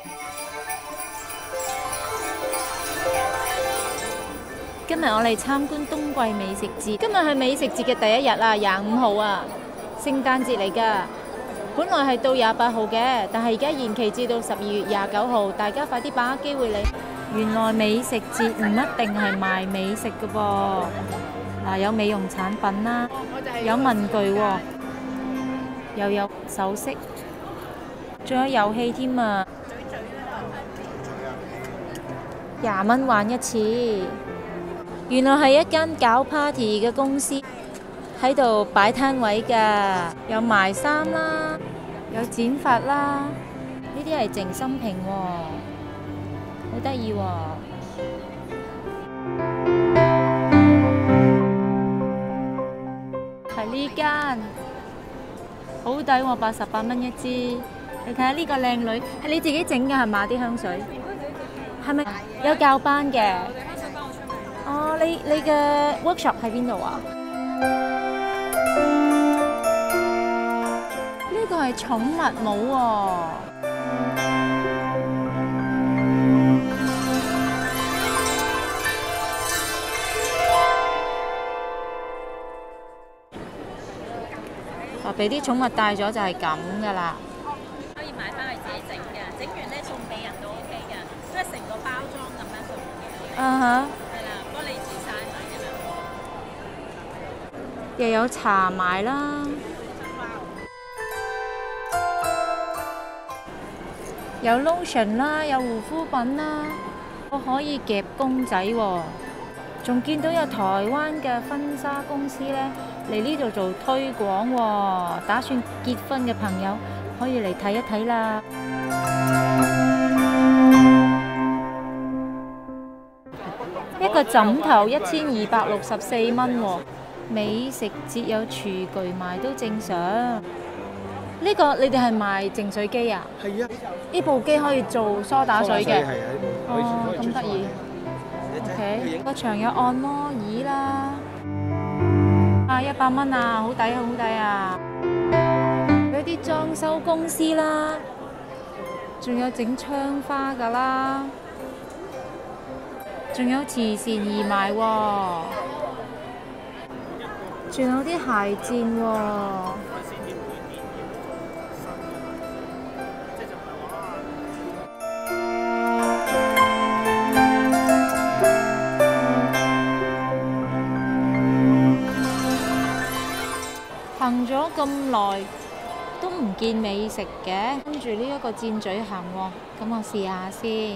今日我嚟參觀冬季美食節，今日係美食節嘅第一日啊，25號啊，聖誕節嚟㗎。本來係到28號嘅，但係而家延期至到12月29號，大家快啲把握機會嚟。原來美食節唔一定係賣美食㗎噃，嗱有美容產品啦，有文具喎，又有首飾，仲有遊戲添啊！20蚊玩一次。原來係一間搞 party 嘅公司，喺度擺攤位㗎，有賣衫啦，有剪髮啦，呢啲係淨心屏喎，好得意喎。係呢間，好抵喎，88蚊一支。你睇下呢個靚女，係你自己整㗎係嘛？啲香水係咪有教班嘅？哦，你嘅 workshop 喺邊度啊？呢個係寵物帽喎。俾啲寵物帶咗就係咁噶啦。 可以買翻去自己整嘅，整完咧送俾人都 OK 嘅，即係成個包裝咁樣送嘅。 啊哈。 幫你煮晒佢咁樣。 又有茶賣啦，有 lotion 啦，有護膚品啦，我可以夾公仔喎。仲見到有台灣嘅婚紗公司咧嚟呢度做推廣喎，打算結婚嘅朋友可以嚟睇一睇啦。一個枕頭1264蚊喎，美食節有廚具賣都正常。呢個你哋係賣淨水機啊？ 係啊， 呢部機可以做梳打水嘅。 係啊， 哦，咁得意。OK，個場有按摩椅啦。啊，100蚊啊，好抵好抵啊！有啲裝修公司啦，仲有整窗花㗎啦。仲有慈善義賣喎，仲有啲鞋墊喎。行咗咁耐都唔見美食嘅，跟住呢一個箭咀行喎，咁我試下先。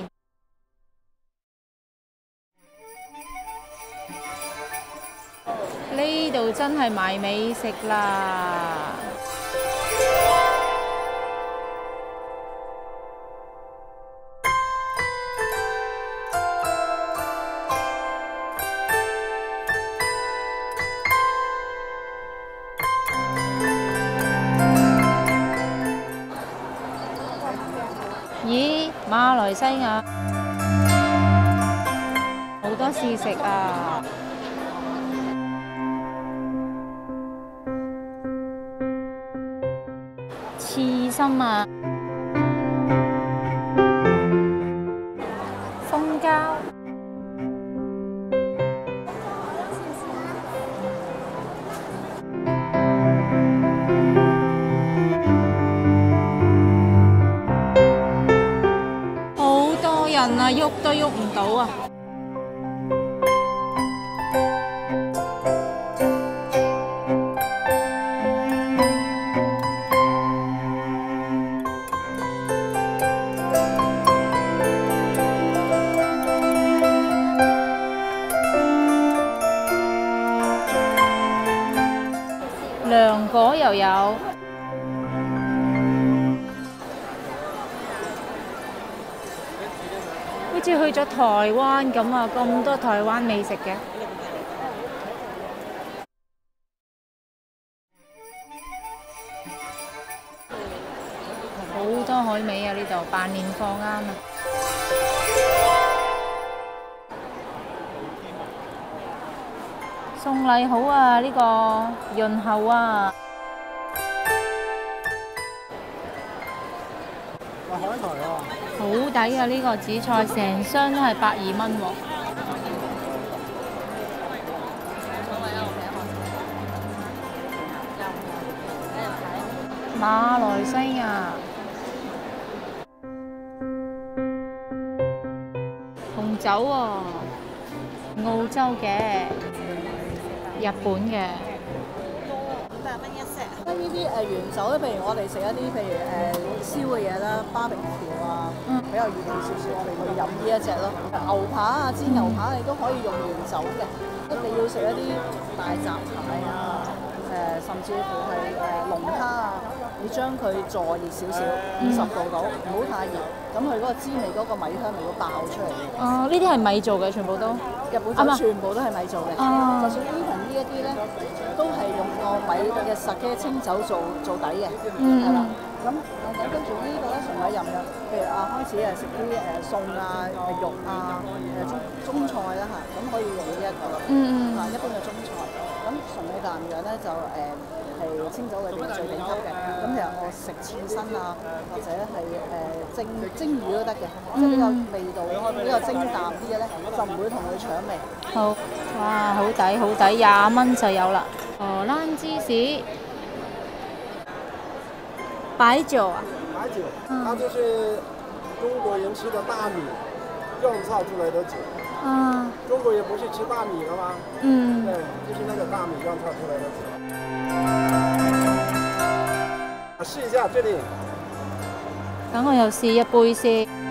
呢度真係賣美食啦！咦，馬來西亞好多試食啊！刺身啊，蜂膠，好多人啊，喐都喐唔到啊！涼果又有，好似去咗台灣咁啊！咁多台灣美食嘅，好多海味啊！呢度辦年貨啱啊！送禮好啊！呢個潤喉啊！ 海苔喎。 好抵啊！呢個紫菜成箱都係120蚊喎。馬來西亞紅酒喎、澳洲嘅、日本嘅。 100蚊一 set。 呢啲原酒咧，譬如我哋食一啲譬如燒嘅嘢啦，barbecue啊，比較熱氣少少，我哋會飲呢一隻咯。牛扒啊，煎牛扒你都可以用原酒嘅。你要食一啲大閘蟹啊，甚至乎係龍蝦啊，你將佢坐熱少少，50度到，唔好太熱，咁佢嗰個滋味嗰個米香味會爆出嚟。 哦，呢啲係米做嘅，全部都。 日本酒全部都係米做嘅，就算 even 呢一啲咧，都係用個米嘅實嘅清酒做底嘅，係啦。咁跟住呢個咧純米吟釀，譬如開始食啲餸啊、肉啊、中菜啦嚇，咁可以用呢一個一般嘅中菜。咁純米吟釀咧就係清酒裏邊最頂級嘅。咁其實我食刺身啊，或者係蒸魚都得嘅，即係比較味道比較清淡啲嘅咧，就唔會同佢搶味。 好，哇，好抵好抵，20蚊就有啦。荷蘭芝士，白酒啊？ 白酒，它就是中國人吃的大米釀造出來的酒。 啊。 中國人不是吃大米的嗎？ 嗯。 對，就是那個大米釀造出來的酒。試一下這裡。 等我又試一杯先。